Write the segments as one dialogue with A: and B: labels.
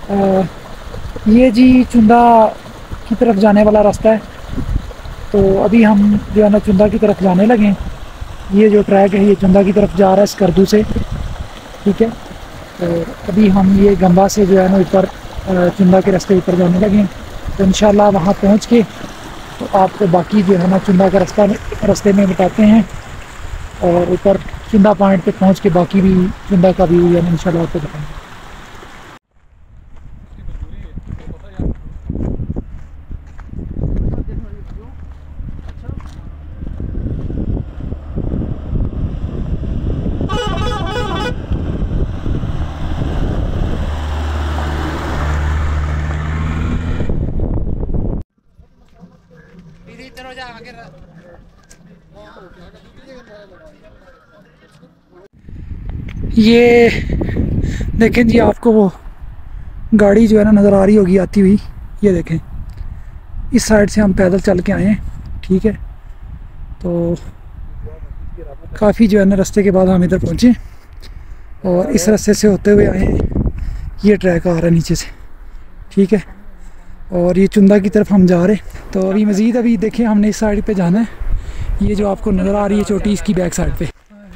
A: ये जी चुंदा की तरफ जाने वाला रास्ता है। तो अभी हम जो है ना चुंदा की तरफ जाने लगे हैं। ये जो ट्रैक है ये चुंदा की तरफ जा रहा है स्कर्दू से, ठीक है। तो अभी हम ये गंबा से जो है ना ऊपर चुंदा के रास्ते ऊपर जाने लगे हैं। तो इंशाल्लाह वहाँ पहुँच के तो आपको बाकी जो है ना चुंदा का रास्ते में बताते हैं, और ऊपर चुंदा पॉइंट पे पहुँच के बाकी भी चुंदा का व्यू है इंशाल्लाह आपको बताएंगे। ये देखें जी, आपको वो गाड़ी जो है ना नज़र आ रही होगी आती हुई। ये देखें, इस साइड से हम पैदल चल के आए हैं, ठीक है। तो काफ़ी जो है ना रास्ते के बाद हम इधर पहुँचे और इस रास्ते से होते हुए आए हैं। ये ट्रैक आ रहा है नीचे से, ठीक है। और ये चुंदा की तरफ हम जा रहे हैं। तो अभी मज़ीद अभी देखें हमने इस साइड पे जाना है। ये जो आपको नज़र आ रही है चोटी, इसकी बैक साइड पे।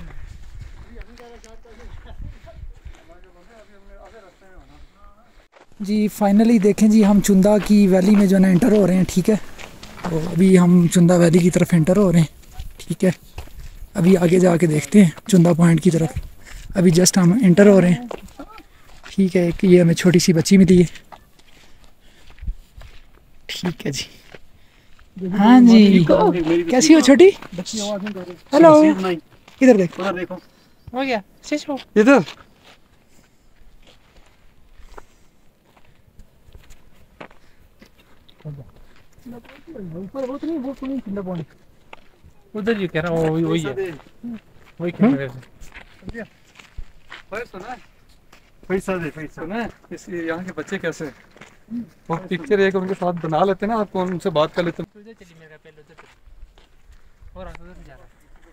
A: जी फाइनली देखें जी, हम चुंदा की वैली में जो है ना एंटर हो रहे हैं, ठीक है। तो अभी हम चुंदा वैली की तरफ एंटर हो रहे हैं, ठीक है। अभी आगे जाके देखते हैं चुंदा पॉइंट की तरफ। अभी जस्ट हम एंटर हो रहे हैं, ठीक है। कि ये हमें छोटी सी बच्ची मिली है, ठीक है जी। हाँ जी, कैसी हो छोटी? हेलो, इधर देखो, हो गया इधर।
B: उधर ही कह रहा हूँ, वही है, वही कह रहे हैं। पैसा दे पैसा ना, इस यहाँ के बच्चे कैसे और पिक्चर एक उनके साथ बना लेते ना, आपको उनसे बात कर लेते। चलिए मेरा पहले उधर और उधर जा रहा है।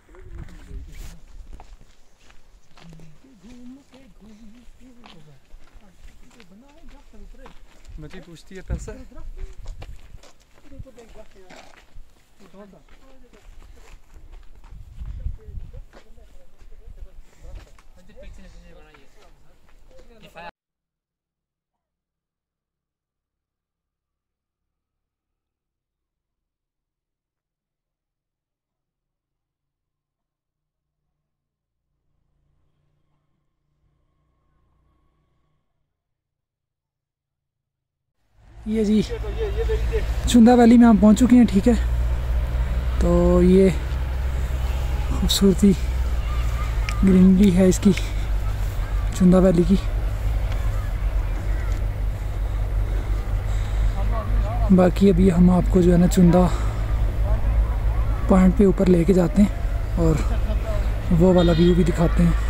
B: बच्ची पूछती है पैसा।
A: ये जी चुंदा वैली में हम पहुंच चुके हैं, ठीक है। तो ये खूबसूरती ग्रीनरी है इसकी, चुंदा वैली की। बाकी अभी हम आपको जो है ना चुंदा पॉइंट पे ऊपर लेके जाते हैं और वो वाला व्यू भी दिखाते हैं।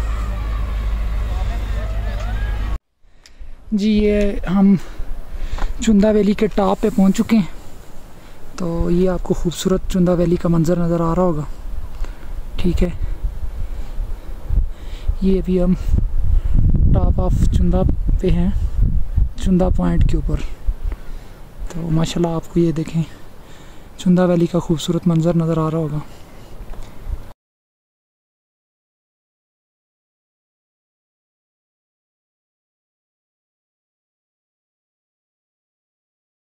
A: जी ये हम चुंदा वैली के टॉप पे पहुंच चुके हैं। तो ये आपको खूबसूरत चुंदा वैली का मंज़र नज़र आ रहा होगा, ठीक है। ये अभी हम टॉप ऑफ चुंदा पे हैं, चुंदा पॉइंट के ऊपर। तो माशाल्लाह आपको ये देखें चुंदा वैली का खूबसूरत मंज़र नज़र आ रहा होगा।